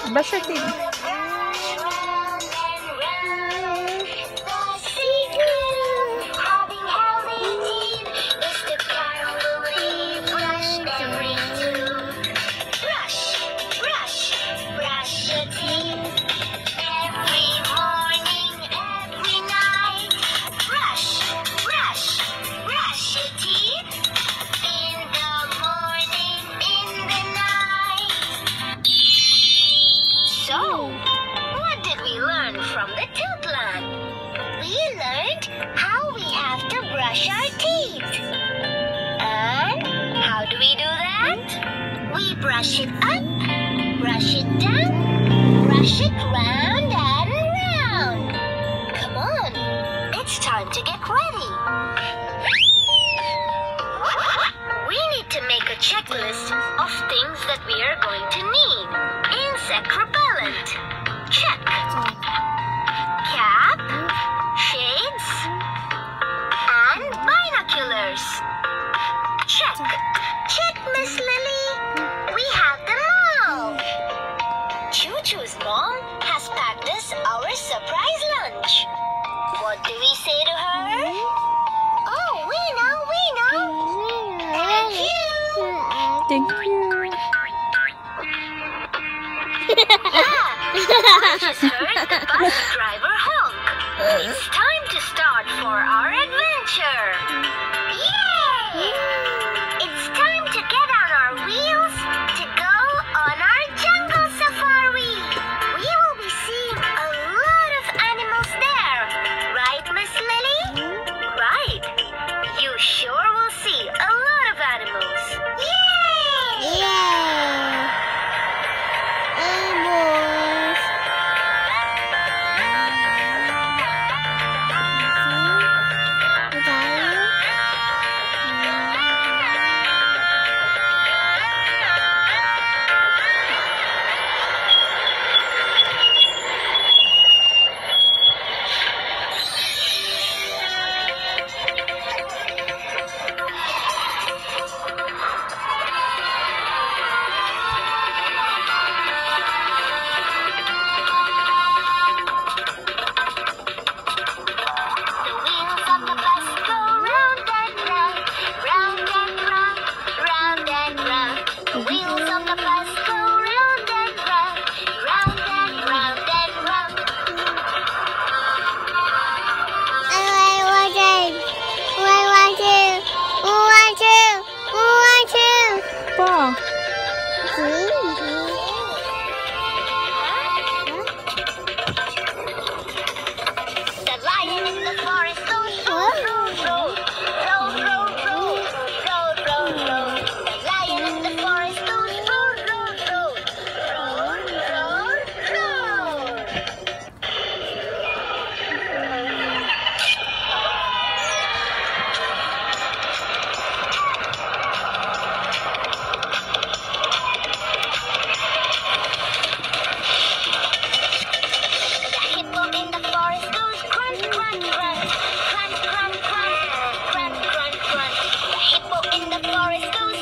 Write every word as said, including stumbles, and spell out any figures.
Brush your teeth. So, what did we learn from the Tootland? We learned how we have to brush our teeth. And how do we do that? We brush it up, brush it down, brush it round and round. Come on, it's time to get ready. We need to make a checklist of things that we are going to need. Insect repellent. Check. Cap. Shades. And binoculars. Check. Check, Miss Lily. We have them all. Choo Choo's mom has packed us our surprise lunch. What do we say to her? Oh, we know, we know. Thank you. Thank you. Yeah, just heard the bus driver honk. It's time to start for our adventure. Yay!